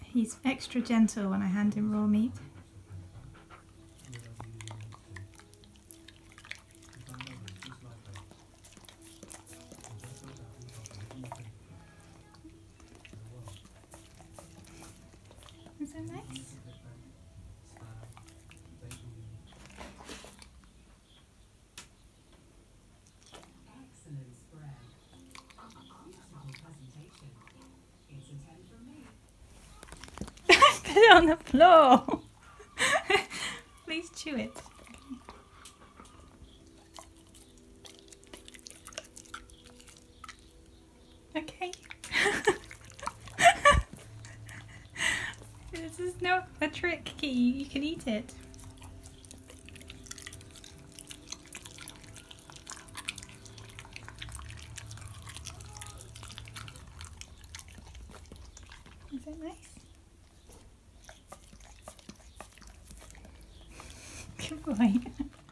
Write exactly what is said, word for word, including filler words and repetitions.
He's extra gentle when I hand him raw meat. Is that nice? Excellent spread. Beautiful presentation. It's a ten from me. Put it on the floor. Please chew it. Okay. This is not a trick, Key. You can eat it. Is that nice? Good boy.